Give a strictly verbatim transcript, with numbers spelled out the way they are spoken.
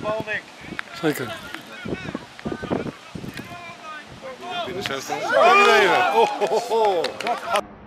bal, Nick. Zeker. Binnen zestig. Oh, oh, oh, oh.